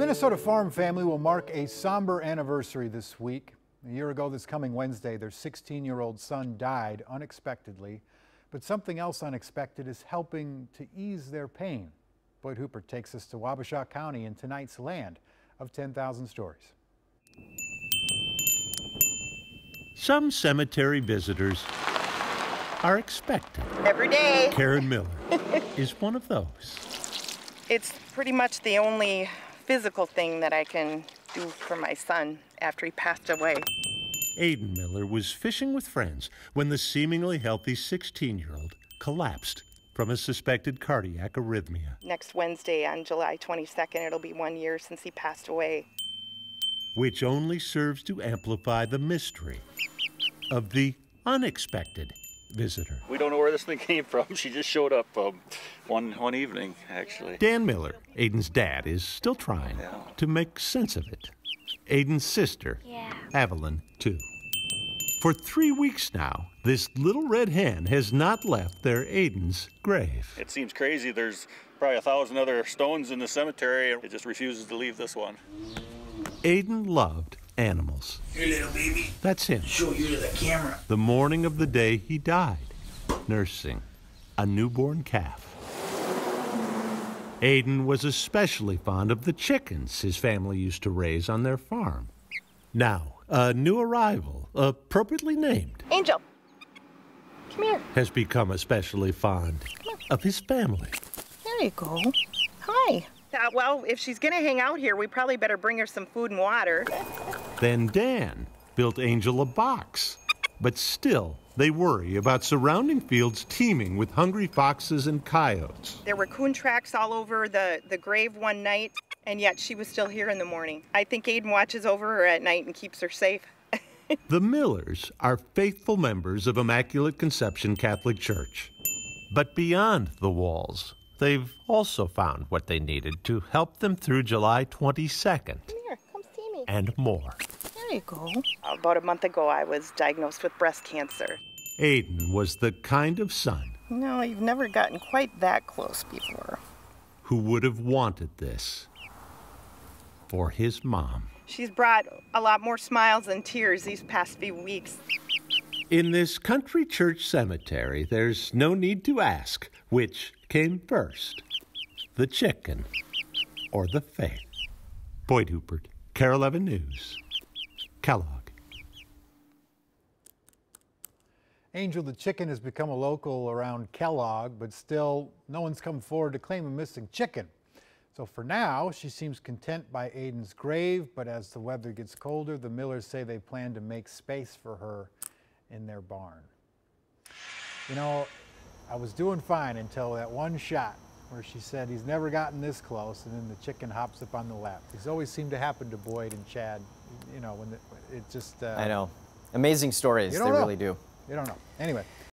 Minnesota farm family will mark a somber anniversary this week. A year ago this coming Wednesday, their 16-year-old son died unexpectedly, but something else unexpected is helping to ease their pain. Boyd Hooper takes us to Wabasha County in tonight's Land of 10,000 Stories. Some cemetery visitors are expected. Every day. Karen Miller is one of those. It's pretty much the only physical thing that I can do for my son after he passed away. Aiden Miller was fishing with friends when the seemingly healthy 16-year-old collapsed from a suspected cardiac arrhythmia. Next Wednesday on July 22nd, it'll be 1 year since he passed away. Which only serves to amplify the mystery of the unexpected visitor. We don't know where this thing came from. She just showed up one evening, actually. Dan Miller, Aiden's dad, is still trying to make sense of it. Aiden's sister, Evelyn, too. For 3 weeks now, this little red hen has not left their Aiden's grave. It seems crazy. There's probably 1,000 other stones in the cemetery. It just refuses to leave this one. Aiden loved animals. Here, little baby. That's him. Show you to the camera. The morning of the day he died, nursing a newborn calf. Aiden was especially fond of the chickens his family used to raise on their farm. Now, a new arrival, appropriately named, Angel, come here. has become especially fond of his family. There you go. Hi. Well, if she's going to hang out here, we probably better bring her some food and water. Then Dan built Angel a box. But still, they worry about surrounding fields teeming with hungry foxes and coyotes. There were coon tracks all over the grave one night, and yet she was still here in the morning. I think Aiden watches over her at night and keeps her safe. The Millers are faithful members of Immaculate Conception Catholic Church. But beyond the walls, they've also found what they needed to help them through July 22nd. Come here, come see me. And more. There you go. About a month ago, I was diagnosed with breast cancer. Aiden was the kind of son No, you've never gotten quite that close before. who would have wanted this for his mom. She's brought a lot more smiles than tears these past few weeks. In this country church cemetery, there's no need to ask which came first, the chicken or the faith. Boyd Hooper, KARE 11 News, Kellogg. Angel the chicken has become a local around Kellogg, but still no one's come forward to claim a missing chicken. So for now, she seems content by Aiden's grave, but as the weather gets colder, the Millers say they plan to make space for her in their barn. You know, I was doing fine until that one shot where she said he's never gotten this close, and then the chicken hops up on the lap. These always seem to happen to Boyd and Chad, you know, when it just... I know. Amazing stories, they really do. You don't know. Anyway.